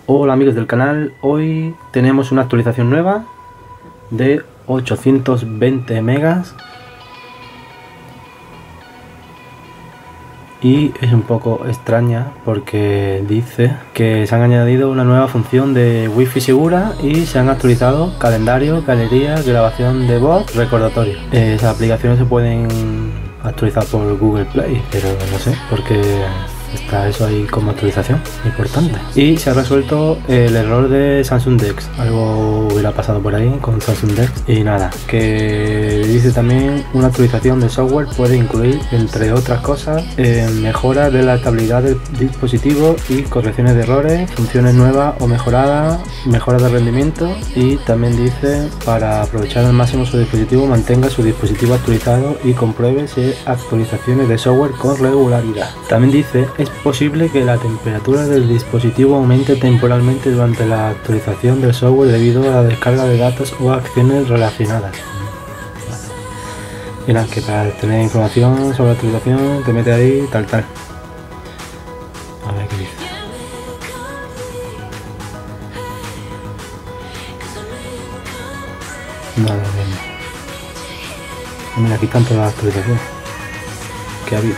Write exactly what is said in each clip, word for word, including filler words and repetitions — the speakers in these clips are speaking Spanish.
Hola amigos del canal, hoy tenemos una actualización nueva de ochocientos veinte megas y es un poco extraña porque dice que se han añadido una nueva función de wifi segura y se han actualizado calendario, galería, grabación de voz, recordatorio. Esas aplicaciones se pueden actualizar por Google Play, pero no sé por qué está eso ahí como actualización importante. Y se ha resuelto el error de Samsung Dex, algo hubiera pasado por ahí con Samsung Dex. Y nada, que dice también una actualización de software puede incluir, entre otras cosas, eh, mejoras de la estabilidad del dispositivo y correcciones de errores, funciones nuevas o mejoradas, mejoras de rendimiento. Y también dice, para aprovechar al máximo su dispositivo, mantenga su dispositivo actualizado y compruebe si hay actualizaciones de software con regularidad. También dice, es posible que la temperatura del dispositivo aumente temporalmente durante la actualización del software debido a la descarga de datos o acciones relacionadas. Y nada, que para tener información sobre la actualización te mete ahí tal tal. A ver qué dice. Nada, bien. Mira, aquí están todas las actualizaciones que ha habido.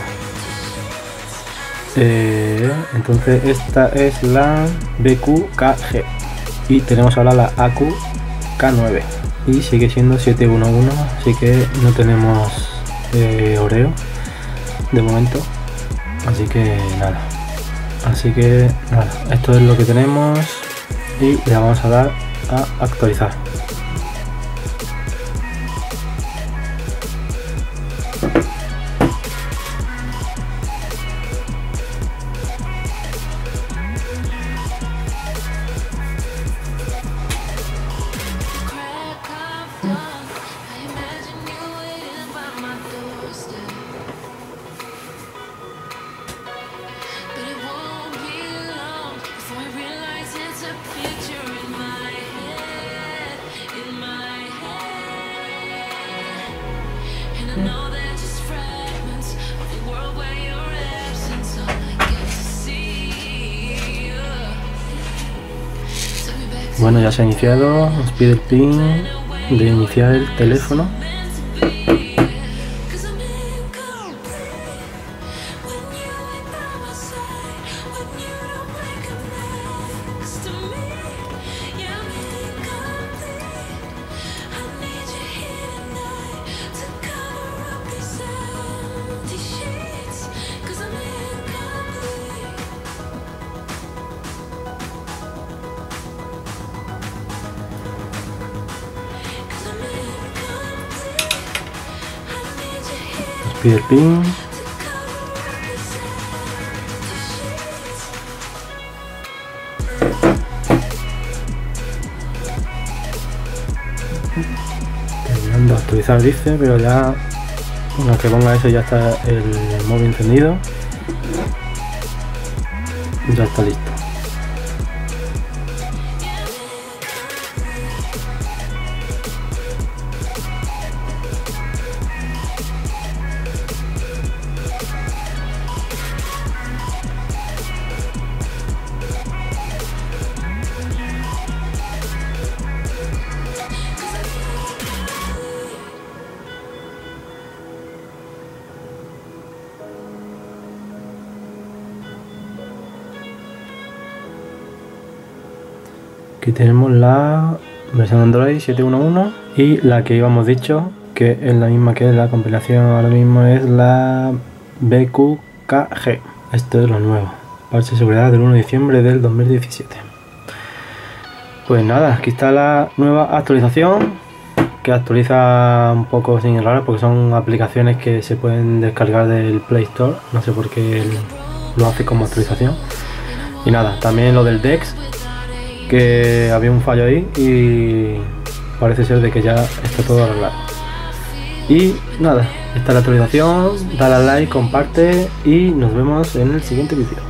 Eh, entonces esta es la B Q K G y tenemos ahora la A Q K nueve y sigue siendo siete uno uno, así que no tenemos eh, Oreo de momento, así que nada, así que nada, esto es lo que tenemos y le vamos a dar a actualizar. Bueno, ya se ha iniciado, nos pide el pin de iniciar el teléfono. Pide el pin. Terminando de actualizar dice, pero ya una vez que ponga eso ya está el móvil encendido. Ya está listo. Aquí tenemos la versión Android siete uno uno y la que íbamos dicho, que es la misma que la compilación ahora mismo, es la B Q K G. Esto es lo nuevo, parche de seguridad del uno de diciembre del dos mil diecisiete. Pues nada, aquí está la nueva actualización, que actualiza un poco sin errores porque son aplicaciones que se pueden descargar del Play Store, no sé por qué lo hace como actualización. Y nada, también lo del Dex, que había un fallo ahí y parece ser de que ya está todo arreglado. Y nada, esta es la actualización, dale al like, comparte y nos vemos en el siguiente vídeo.